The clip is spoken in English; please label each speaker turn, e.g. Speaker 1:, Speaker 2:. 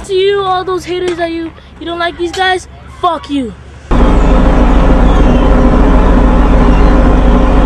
Speaker 1: to you, all those haters that you don't like these guys, fuck you.